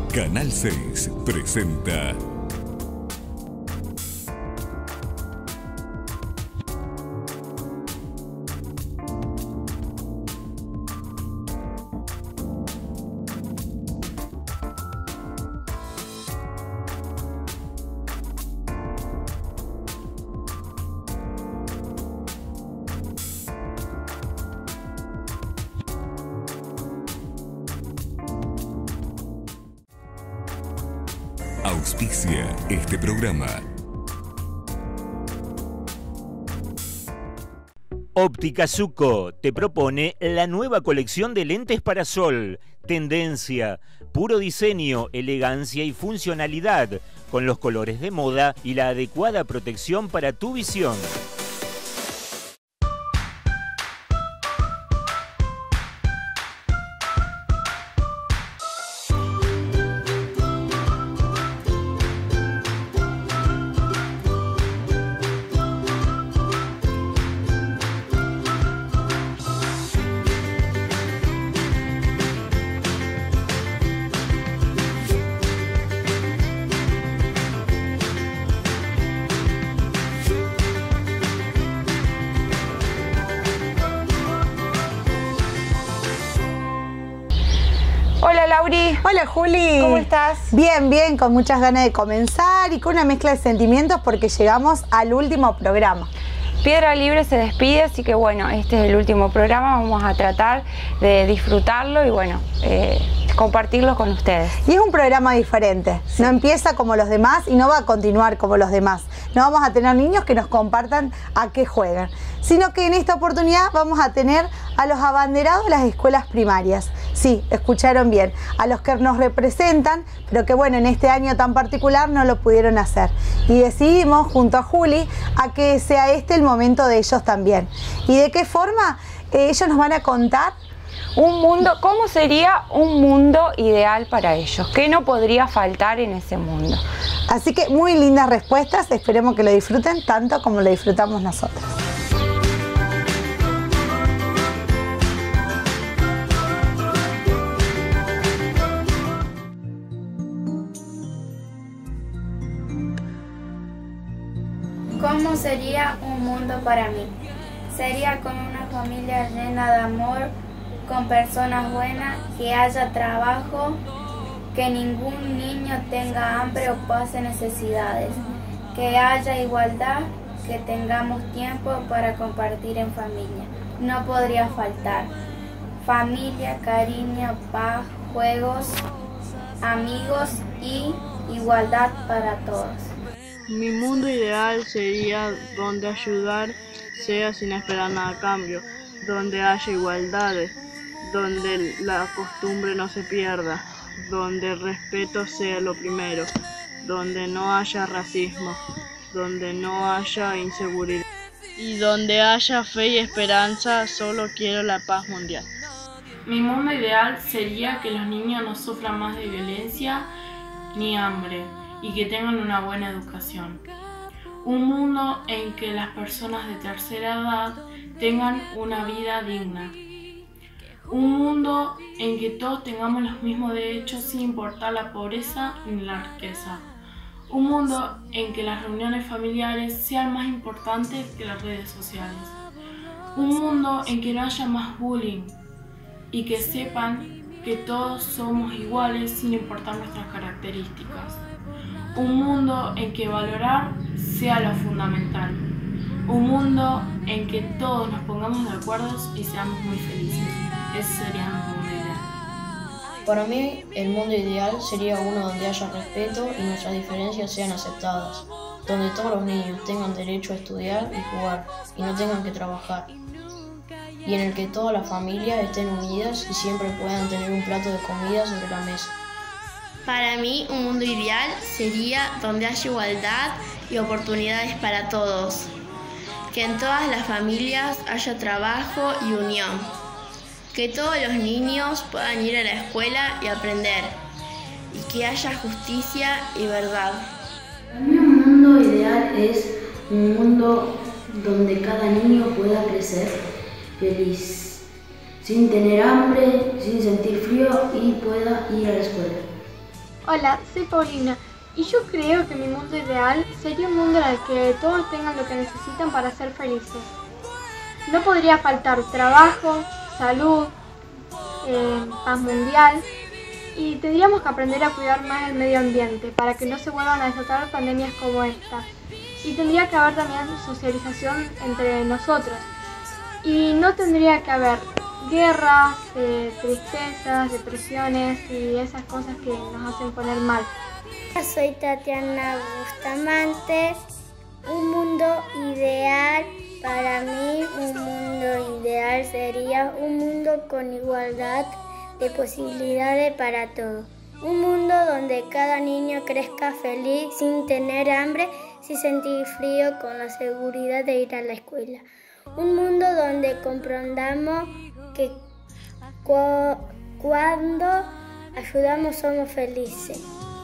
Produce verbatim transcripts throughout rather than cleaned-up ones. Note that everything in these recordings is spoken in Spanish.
Canal seis presenta auspicia este programa. Óptica Zucco te propone la nueva colección de lentes para sol. Tendencia, puro diseño, elegancia y funcionalidad, con los colores de moda y la adecuada protección para tu visión. Hola Lauri. Hola Juli. ¿Cómo estás? Bien, bien, con muchas ganas de comenzar y con una mezcla de sentimientos porque llegamos al último programa. Piedra Libre se despide, así que bueno, este es el último programa, vamos a tratar de disfrutarlo y bueno, eh, compartirlo con ustedes. Y es un programa diferente, sí. No empieza como los demás y no va a continuar como los demás. No vamos a tener niños que nos compartan a qué juegan, sino que en esta oportunidad vamos a tener a los abanderados de las escuelas primarias. Sí, escucharon bien, a los que nos representan, pero que bueno, en este año tan particular no lo pudieron hacer. Y decidimos, junto a Juli, a que sea este el momento de ellos también. ¿Y de qué forma? Eh, ellos nos van a contar un mundo, ¿cómo sería un mundo ideal para ellos? ¿Qué no podría faltar en ese mundo? Así que muy lindas respuestas, esperemos que lo disfruten tanto como lo disfrutamos nosotros. ¿Cómo sería un mundo para mí? Sería con una familia llena de amor, con personas buenas, que haya trabajo, que ningún niño tenga hambre o pase necesidades, que haya igualdad, que tengamos tiempo para compartir en familia. No podría faltar familia, cariño, paz, juegos, amigos y igualdad para todos. Mi mundo ideal sería donde ayudar sea sin esperar nada a cambio, donde haya igualdades, donde la costumbre no se pierda, donde el respeto sea lo primero, donde no haya racismo, donde no haya inseguridad y donde haya fe y esperanza. Solo quiero la paz mundial. Mi mundo ideal sería que los niños no sufran más de violencia ni hambre y que tengan una buena educación. Un mundo en que las personas de tercera edad tengan una vida digna. Un mundo en que todos tengamos los mismos derechos sin importar la pobreza ni la riqueza. Un mundo en que las reuniones familiares sean más importantes que las redes sociales. Un mundo en que no haya más bullying y que sepan que todos somos iguales sin importar nuestras características. Un mundo en que valorar sea lo fundamental. Un mundo en que todos nos pongamos de acuerdo y seamos muy felices. Ese sería mi mundo ideal. Para mí, el mundo ideal sería uno donde haya respeto y nuestras diferencias sean aceptadas, donde todos los niños tengan derecho a estudiar y jugar y no tengan que trabajar, y en el que todas las familias estén unidas y siempre puedan tener un plato de comida sobre la mesa. Para mí, un mundo ideal sería donde haya igualdad y oportunidades para todos, que en todas las familias haya trabajo y unión, que todos los niños puedan ir a la escuela y aprender, y que haya justicia y verdad. Para mí un mundo ideal es un mundo donde cada niño pueda crecer feliz, sin tener hambre, sin sentir frío y pueda ir a la escuela. Hola, soy Paulina y yo creo que mi mundo ideal sería un mundo en el que todos tengan lo que necesitan para ser felices. No podría faltar trabajo, salud, eh, paz mundial y tendríamos que aprender a cuidar más el medio ambiente para que no se vuelvan a desatar pandemias como esta. Y tendría que haber también socialización entre nosotros y no tendría que haber guerras, eh, tristezas, depresiones y esas cosas que nos hacen poner mal. Soy Tatiana Bustamante. Un mundo ideal para mí, un mundo ideal sería un mundo con igualdad de posibilidades para todos. Un mundo donde cada niño crezca feliz, sin tener hambre, sin sentir frío, con la seguridad de ir a la escuela. Un mundo donde comprendamos que cu- cuando ayudamos somos felices.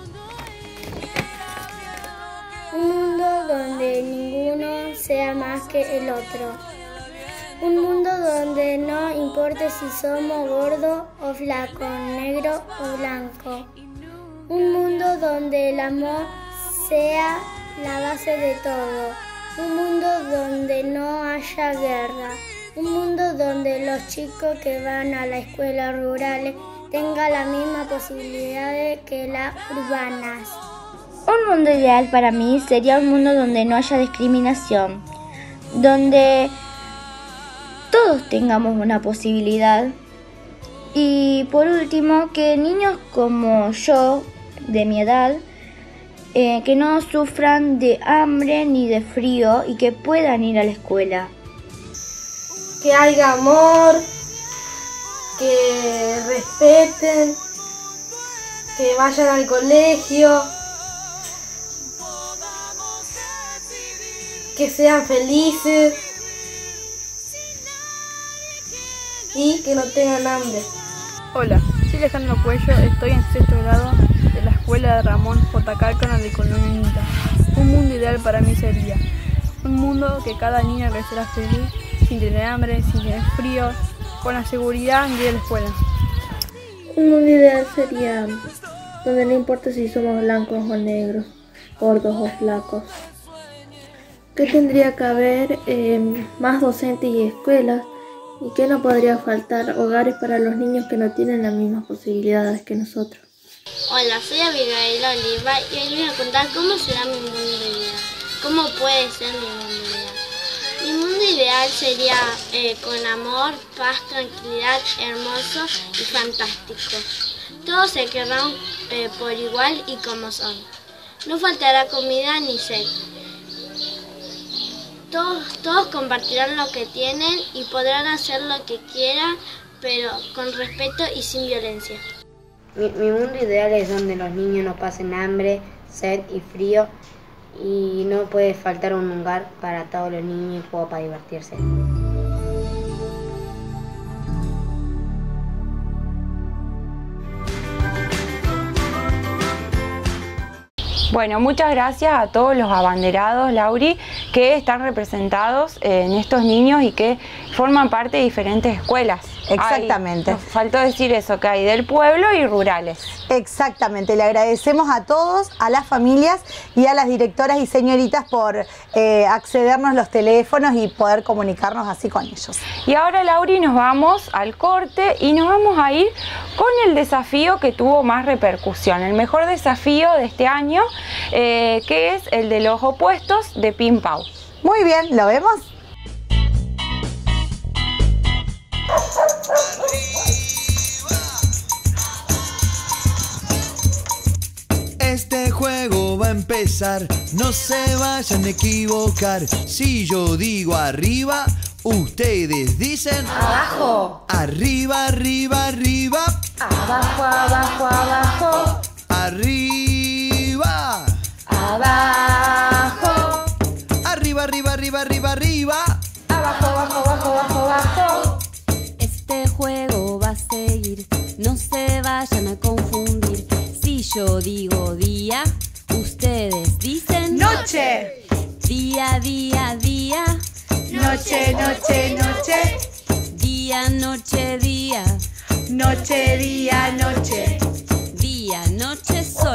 Un mundo donde ninguno sea más que el otro. Un mundo donde no importe si somos gordos o flacos, negro o blanco. Un mundo donde el amor sea la base de todo. Un mundo donde no haya guerra. Un mundo donde los chicos que van a las escuelas rurales tengan la misma posibilidad que las urbanas. Un mundo ideal para mí sería un mundo donde no haya discriminación, donde todos tengamos una posibilidad y por último que niños como yo, de mi edad, eh, que no sufran de hambre ni de frío y que puedan ir a la escuela. Que haya amor, que respeten, que vayan al colegio, que sean felices y que no tengan hambre. Hola, soy Alejandro Cuello, estoy en sexto grado de la escuela de Ramón J. Cárcano de Colonita. Un mundo ideal para mí sería un mundo que cada niño crecerá feliz, sin tener hambre, sin tener frío, con la seguridad de ir a la escuela. Un mundo ideal sería donde no importa si somos blancos o negros, gordos o flacos. Que tendría que haber eh, más docentes y escuelas y que no podría faltar hogares para los niños que no tienen las mismas posibilidades que nosotros. Hola, soy Abigail Oliva y hoy les voy a contar cómo será mi mundo ideal. ¿Cómo puede ser mi mundo ideal? Mi mundo ideal sería eh, con amor, paz, tranquilidad, hermoso y fantástico. Todos se querrán eh, por igual y como son. No faltará comida ni sed. Todos, todos compartirán lo que tienen y podrán hacer lo que quieran, pero con respeto y sin violencia. Mi, mi mundo ideal es donde los niños no pasen hambre, sed y frío y no puede faltar un lugar para todos los niños y juego para divertirse. Bueno, muchas gracias a todos los abanderados, Lauri, que están representados en estos niños y que forman parte de diferentes escuelas. Exactamente. Hay, nos faltó decir eso, que hay del pueblo y rurales. Exactamente, le agradecemos a todos, a las familias y a las directoras y señoritas por eh, accedernos los teléfonos y poder comunicarnos así con ellos. Y ahora, Lauri, nos vamos al corte y nos vamos a ir con el desafío que tuvo más repercusión, el mejor desafío de este año, eh, que es el de los opuestos de Pin Pau. Muy bien, ¿lo vemos? Este juego va a empezar, no se vayan a equivocar. Si yo digo arriba, ustedes dicen abajo. Arriba, arriba, arriba. Abajo, abajo, abajo. Arriba. Abajo. Arriba, arriba, arriba, arriba, arriba. Abajo, abajo, abajo, abajo, abajo. Este juego va a seguir, no se vayan a confundir. Si yo digo día, ustedes dicen noche. Día, día, día. Noche, noche, noche. Día, noche, día. Noche, día, noche. Día, noche, sol.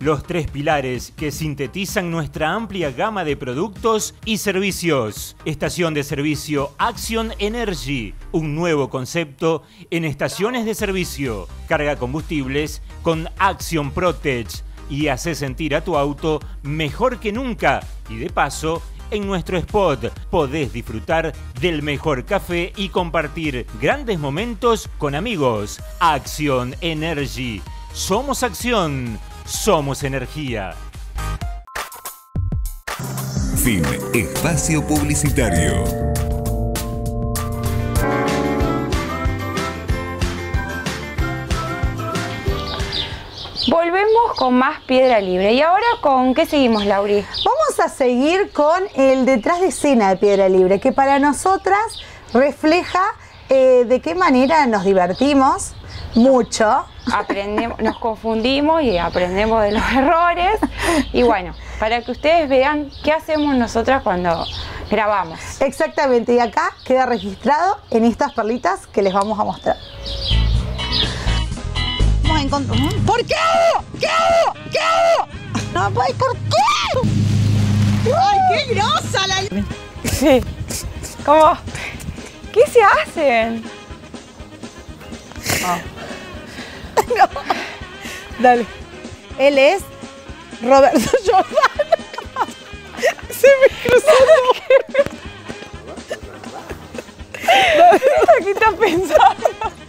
los tres pilares que sintetizan nuestra amplia gama de productos y servicios. Estación de servicio Action Energy, un nuevo concepto en estaciones de servicio. Carga combustibles con Action Protech y hace sentir a tu auto mejor que nunca. Y de paso, en nuestro spot podés disfrutar del mejor café y compartir grandes momentos con amigos. Action Energy. Somos acción. Somos energía. Fin. Espacio publicitario. Volvemos con más Piedra Libre. ¿Y ahora con qué seguimos, Lauri? Vamos a seguir con el detrás de escena de Piedra Libre, que para nosotras refleja eh, de qué manera nos divertimos mucho. Aprendemos, nos confundimos y aprendemos de los errores. Y bueno, para que ustedes vean qué hacemos nosotras cuando grabamos. Exactamente, y acá queda registrado en estas perlitas que les vamos a mostrar. Vamos a encontrar... ¿Por qué? ¿Qué hago? ¿Qué hago? No, ¿por qué? ¡Ay, qué grosa la... Sí. ¿Cómo? ¿Qué se hacen? Oh. No. Dale. Él es Roberto Jordán. Se me cruzó. ¿Qué estás pensando?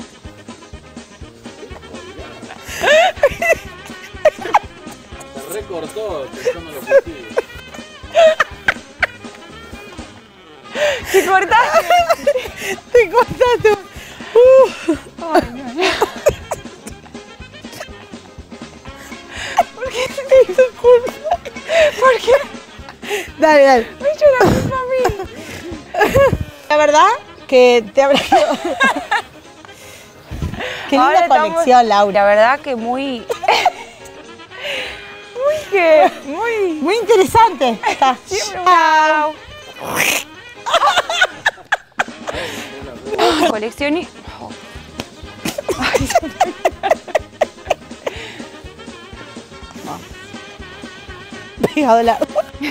Se recortó, no lo puse. ¿Te cortaste? Te cortaste. Uh. Ay, no, no. ¿Por qué te hizo culpa? ¿Por qué? Dale, dale. Me he hecho la culpa a mí. La verdad que te habrá quedado... Qué linda Ahora conexión, estamos, Laura. La verdad que muy... muy que... Muy... Muy interesante. Está. Chao. Colección y... Pegado la...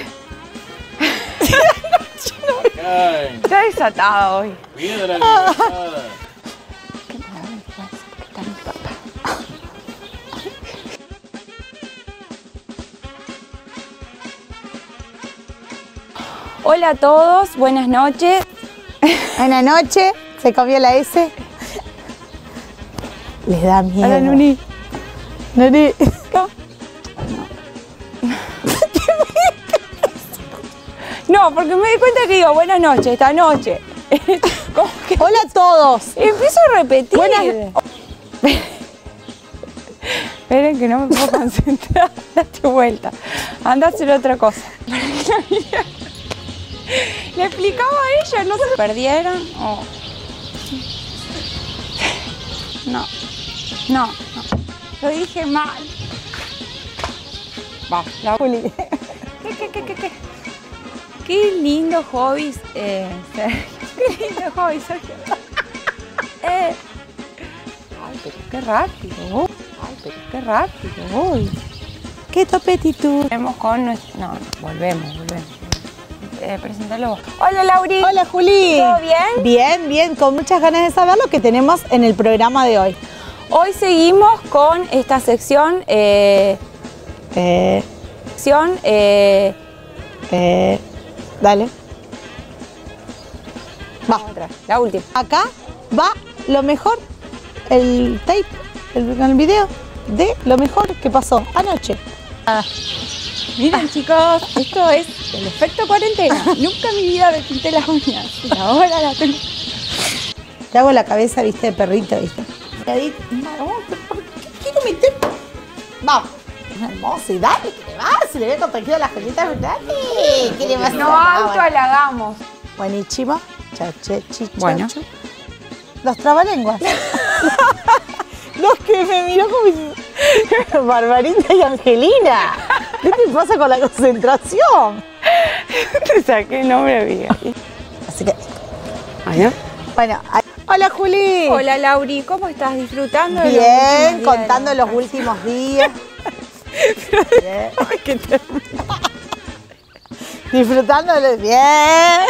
Está desatada hoy. Viene la libertad. Hola a todos, buenas noches. Buenas noches, se comió la S. Les da miedo. Hola, Nuni. Nuni. No. No, porque me di cuenta que digo, buenas noches, esta noche. Que... Hola a todos. Y empiezo a repetir. Buenas... Esperen que no me puedo concentrar. Date vuelta. Anda a hacer otra cosa. Le explicaba a ella, no se perdieron. Oh. No. No, no. Lo dije mal. Va, la Juli. ¿Qué, qué, qué, qué, qué? Qué lindo hobby, eh, Sergio. Qué lindo hobby, Sergio. Eh. Ay, pero qué rápido. Ay, pero qué rápido. Uy. Qué topetitud. Volvemos con nuestro... No, no, volvemos, volvemos. Eh, preséntalo. Hola, Lauri. Hola, Juli. ¿Todo bien? Bien, bien. Con muchas ganas de saber lo que tenemos en el programa de hoy. Hoy seguimos con esta sección... Eh, eh, sección... Eh, eh, dale. Va. Otra, la última. Acá va lo mejor, el tape, el, el video de lo mejor que pasó anoche. Ah. Miren, chicos, esto es el efecto cuarentena. Nunca en mi vida me pinté las uñas. Y ahora la tengo. Te hago la cabeza, viste, de perrito, viste. No, ¿por qué quiero meter? Vamos. Hermoso, y dale, ¿qué le va? Se le ve contagiado las cositas, ¿verdad? ¿Qué le va a hacer? No autohalagamos. Buenísimo. Chache, chichacho. Bueno. Los trabalenguas. Los que me miró como si... Barbarita y Angelina. ¿Qué te pasa con la concentración? Te saqué el nombre bien. Así que... Bueno. Bueno, hola Juli. Hola Lauri, ¿cómo estás? ¿Disfrutando? Bien, de los contando los últimos días. Bien. Ay, qué terrible. Disfrutándole bien.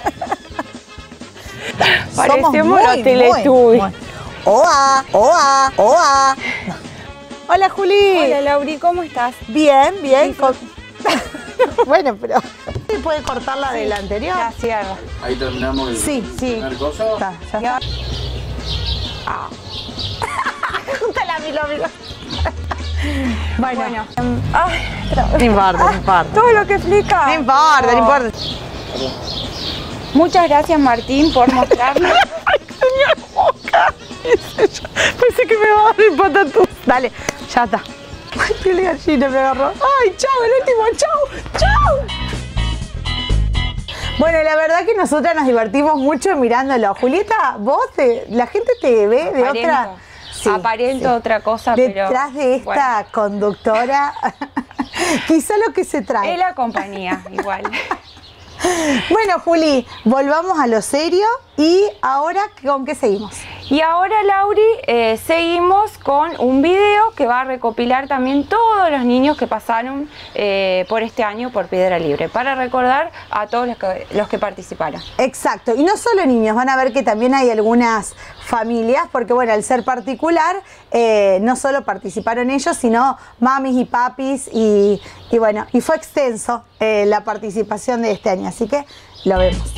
Parecemos los Teletubbies. Oa, oa, oa. Hola, Juli. Hola, Lauri, ¿cómo estás? Bien, bien. Con... Bueno, pero... ¿Se puede cortar la sí, de la anterior? Gracias. Ahí terminamos el sí, sí. primer coso. Está, ya está. Ah. Júntala, mi amigo. Bueno. bueno. Ay, no importa, no importa. Todo lo que explica. No importa, no, no importa. Muchas gracias, Martín, por mostrarme. Ay, tenía boca. Pensé que me iba a dar el patatús. Dale, ya está. Ay, qué gallina me agarró. Ay, chao, el último, chao, chao. Bueno, la verdad que nosotras nos divertimos mucho mirándolo. Julieta, vos, te, la gente te ve de Aparento. otra... Sí, aparento sí. otra cosa, detrás pero... de esta bueno. conductora, quizá lo que se trae. Es la compañía, igual. Bueno, Juli, volvamos a lo serio y ahora, ¿con qué seguimos? Y ahora, Lauri, eh, seguimos con un video que va a recopilar también todos los niños que pasaron eh, por este año por Piedra Libre, para recordar a todos los que, los que participaron. Exacto, y no solo niños, van a ver que también hay algunas familias, porque bueno, al ser particular, eh, no solo participaron ellos, sino mamis y papis, y, y bueno, y fue extenso eh, la participación de este año, así que lo vemos.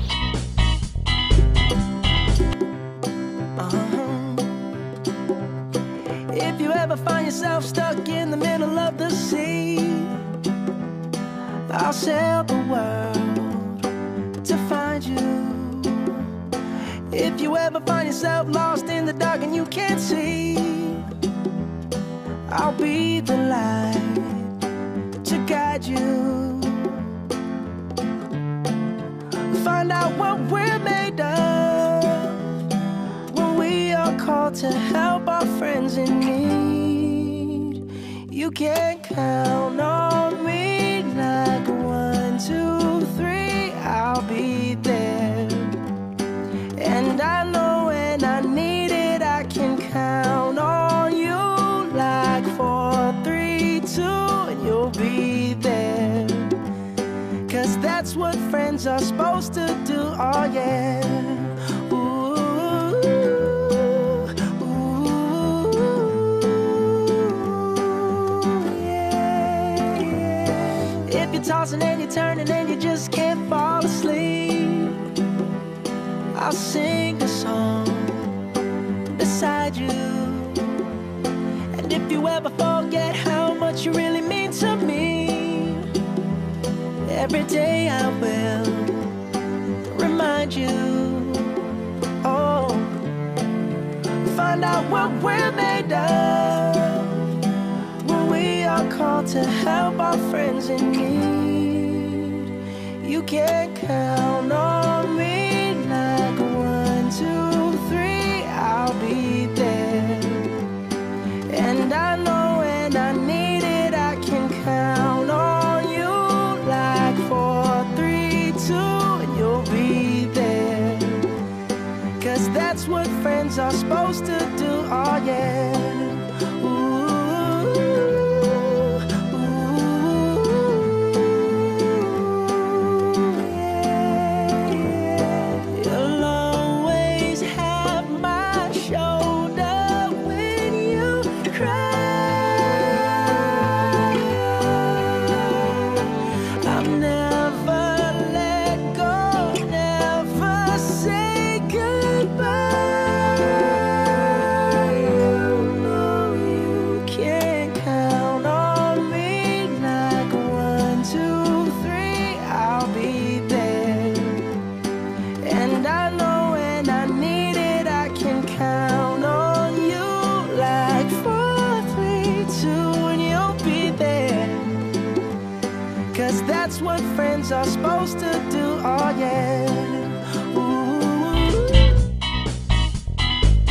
If you ever find yourself stuck in the middle of the sea, I'll sail the world to find you. If you ever find yourself lost in the dark and you can't see, I'll be the light to guide you. Find out what we're made of when we are called to help our friends in need. You can count on me like one, two, three, I'll be there. And I know when I need it, I can count on you like four, three, two, and you'll be there. Cause that's what friends are supposed to do, oh yeah. Tossing and you're turning and you just can't fall asleep, I'll sing a song beside you. And if you ever forget how much you really mean to me, every day I will remind you. Oh, find out what we're made of when we are called to help our friends in need. You can count on me like one, two, three, I'll be there. And I know when I need it, I can count on you like four, three, two, and you'll be there. Cause that's what friends are supposed to do, oh yeah. Are supposed to do, oh yeah.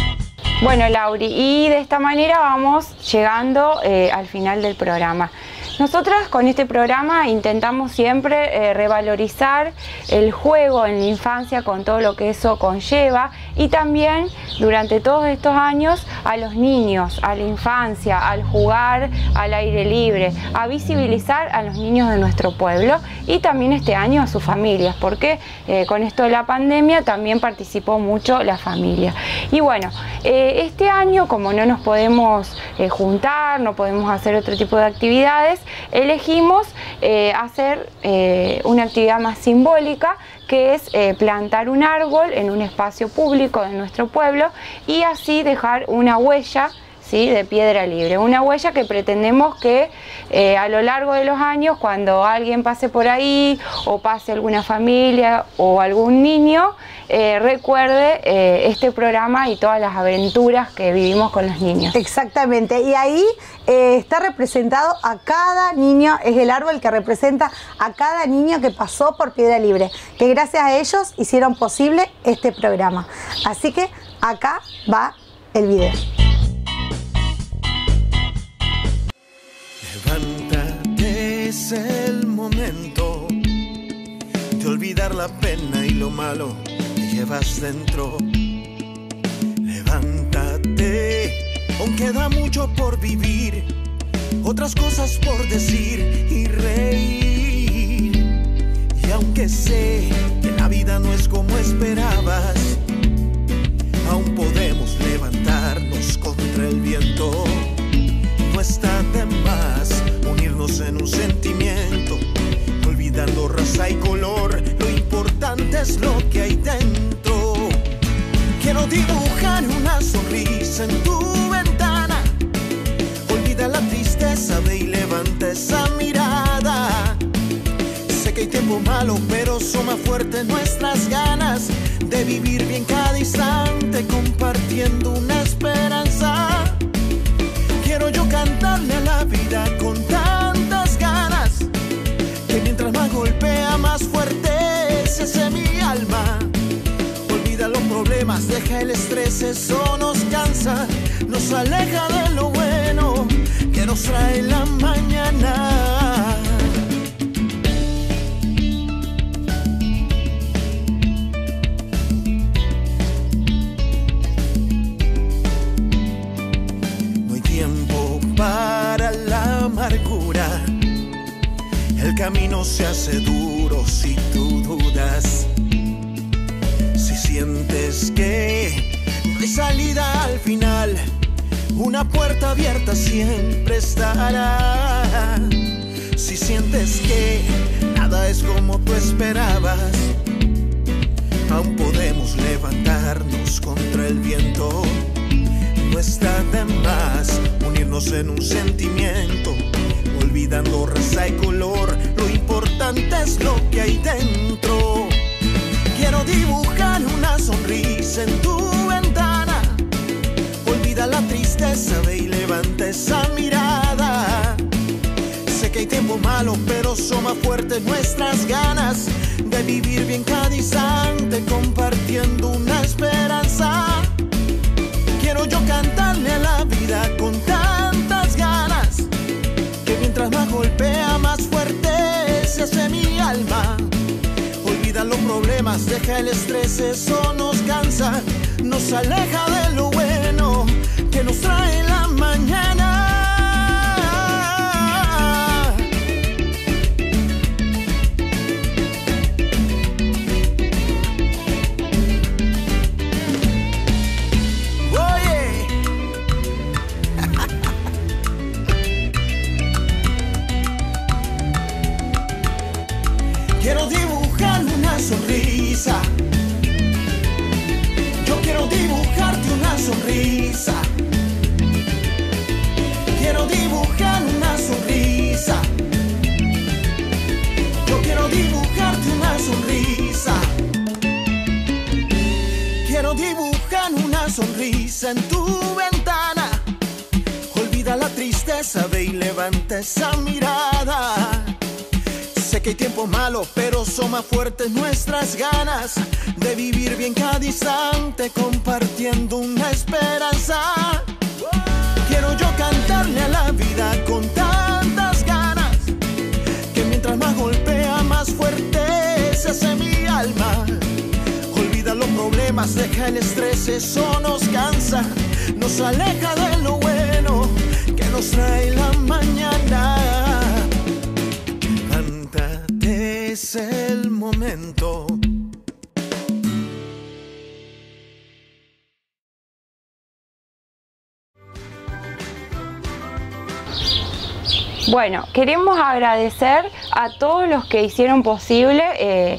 Bueno, Lauri, y de esta manera vamos llegando eh, al final del programa. Nosotras con este programa intentamos siempre eh, revalorizar el juego en la infancia con todo lo que eso conlleva y también durante todos estos años a los niños, a la infancia, al jugar al aire libre, a visibilizar a los niños de nuestro pueblo y también este año a sus familias, porque eh, con esto de la pandemia también participó mucho la familia. Y bueno, eh, este año como no nos podemos eh, juntar, no podemos hacer otro tipo de actividades, elegimos eh, hacer eh, una actividad más simbólica que es eh, plantar un árbol en un espacio público de nuestro pueblo y así dejar una huella, ¿sí?, de piedra libre, una huella que pretendemos que eh, a lo largo de los años, cuando alguien pase por ahí o pase alguna familia o algún niño, eh, recuerde eh, este programa y todas las aventuras que vivimos con los niños. Exactamente, y ahí eh, está representado a cada niño, es el árbol que representa a cada niño que pasó por Piedra Libre, que gracias a ellos hicieron posible este programa. Así que acá va el video. Levántate, es el momento de olvidar la pena y lo malo que llevas dentro. Levántate, aún queda mucho por vivir, otras cosas por decir y reír. Y aunque sé que la vida no es como esperabas, aún podemos levantarnos contra el viento. No está de más unirnos en un sentimiento, olvidando raza y color, lo importante es lo que hay dentro. Quiero dibujar una sonrisa en tu ventana, olvida la tristeza, ve y levanta esa mirada. Sé que hay tiempo malo, pero son más fuertes nuestras ganas de vivir bien cada instante, compartiendo una esperanza. Quiero yo cantarle a la vida con tantas ganas, que mientras más golpea más fuerte se hace mi alma. Olvida los problemas, deja el estrés, eso nos cansa, nos aleja de lo bueno que nos trae la mañana. Para la amargura, el camino se hace duro si tú dudas. Si sientes que no hay salida al final, una puerta abierta siempre estará. Si sientes que nada es como tú esperabas, aún podemos levantarnos contra el viento. No está de más unirnos en un sentimiento, olvidando raza y color, lo importante es lo que hay dentro. Quiero dibujar una sonrisa en tu ventana, olvida la tristeza, ve y levanta esa mirada. Sé que hay tiempo malo, pero son más fuertes nuestras ganas de vivir bien cada instante, compartiendo una esperanza. Quiero yo cantarle a la vida con tantas ganas, que mientras más golpea más fuerte se hace mi alma. Olvida los problemas, deja el estrés, eso nos cansa, nos aleja de lo bueno que nos trae la mañana. Quiero dibujar una sonrisa, yo quiero dibujarte una sonrisa. Quiero dibujar una sonrisa, yo quiero dibujarte una sonrisa. Quiero dibujar una sonrisa en tu ventana, olvida la tristeza, ve y levanta esa mirada. Sé que hay tiempo malo, pero son más fuertes nuestras ganas de vivir bien cada instante, compartiendo una esperanza. Quiero yo cantarle a la vida con tantas ganas, fortalece mi alma. Olvida los problemas, deja el estrés, eso nos cansa. Nos aleja de lo bueno que nos trae la mañana. Levántate, es el momento. Bueno, queremos agradecer a todos los que hicieron posible eh,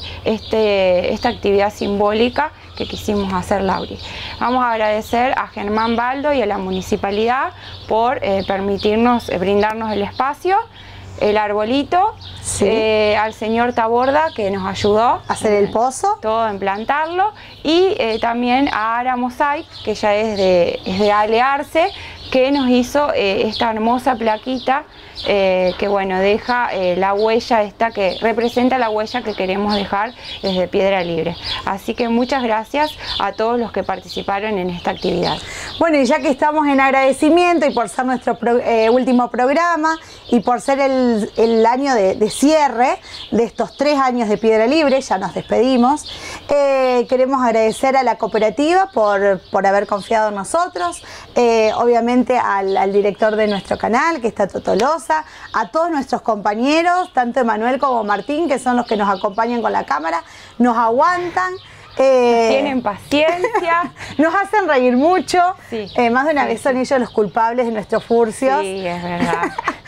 este, esta actividad simbólica que quisimos hacer, Lauri. Vamos a agradecer a Germán Baldo y a la municipalidad por eh, permitirnos, eh, brindarnos el espacio, el arbolito, sí. eh, al señor Taborda que nos ayudó a hacer el pozo, todo en plantarlo, y eh, también a Ara Mosaic, que ya es de, es de Ale Arce, que nos hizo eh, esta hermosa plaquita eh, que bueno, deja eh, la huella esta, que representa la huella que queremos dejar desde Piedra Libre. Así que muchas gracias a todos los que participaron en esta actividad. Bueno, y ya que estamos en agradecimiento y por ser nuestro pro, eh, último programa y por ser el, el año de, de cierre de estos tres años de Piedra Libre, ya nos despedimos, eh, queremos agradecer a la cooperativa por, por haber confiado en nosotros, eh, obviamente al, al director de nuestro canal, que está Totolosa, a todos nuestros compañeros, tanto Emanuel como Martín, que son los que nos acompañan con la cámara, nos aguantan. Eh, tienen paciencia, nos hacen reír mucho, sí, eh, más de una sí, vez son sí. ellos los culpables de nuestros furcios. Sí, es verdad.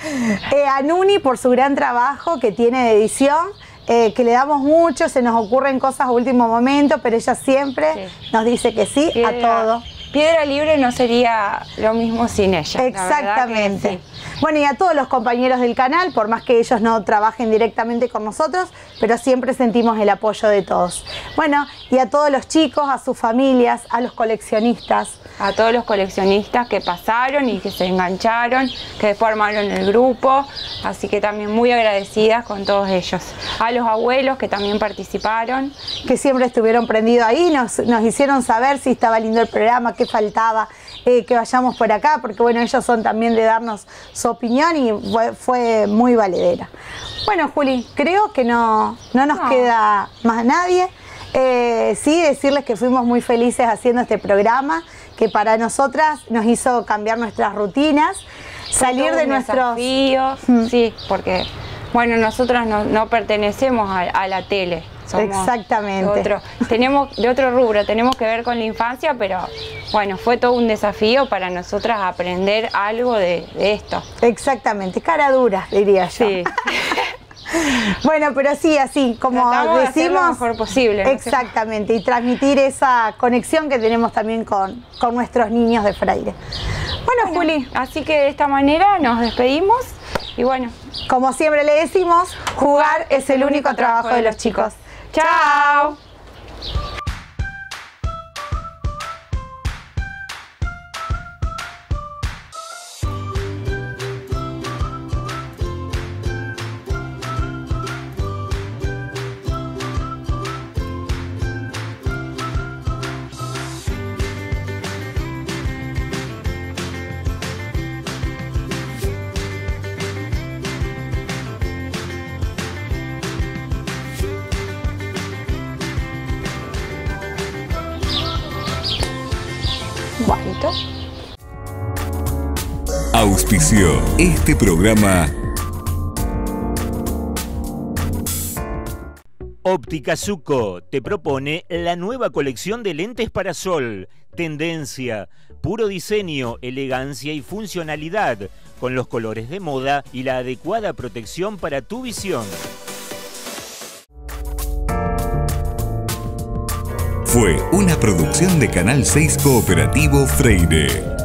eh, a Nuni por su gran trabajo que tiene de edición, eh, que le damos mucho, se nos ocurren cosas a último momento, pero ella siempre sí. nos dice que sí Piedra, a todo. Piedra Libre no sería lo mismo sin ella. Exactamente. Bueno, y a todos los compañeros del canal, por más que ellos no trabajen directamente con nosotros, pero siempre sentimos el apoyo de todos. Bueno, y a todos los chicos, a sus familias, a los coleccionistas. A todos los coleccionistas que pasaron y que se engancharon, que después armaron el grupo, así que también muy agradecidas con todos ellos. A los abuelos que también participaron. Que siempre estuvieron prendidos ahí, nos, nos hicieron saber si estaba lindo el programa, qué faltaba, eh, que vayamos por acá, porque bueno, ellos son también de darnos su opinión y fue, fue muy valedera. Bueno, Juli, creo que no, no nos no. queda más nadie. Eh, sí, decirles que fuimos muy felices haciendo este programa, que para nosotras nos hizo cambiar nuestras rutinas, fue salir de nuestros desafíos, mm. sí, porque bueno, nosotras no, no pertenecemos a, a la tele. Somos Exactamente. De otro, tenemos de otro rubro, tenemos que ver con la infancia, pero bueno, fue todo un desafío para nosotras aprender algo de, de esto. Exactamente, cara dura, diría yo. Sí. Bueno, pero sí, así como Tratamos decimos, de hacer lo mejor posible, ¿no? Exactamente, y transmitir esa conexión que tenemos también con, con nuestros niños de Freire. Bueno, bueno, Juli, así que de esta manera nos despedimos y bueno, como siempre le decimos, jugar es el único trabajo de los chicos. ¡Chao! Bonito. Auspició este programa Óptica Zucco te propone la nueva colección de lentes para sol. Tendencia, puro diseño, elegancia y funcionalidad, con los colores de moda y la adecuada protección para tu visión. Fue una producción de Canal seis Cooperativo Freire.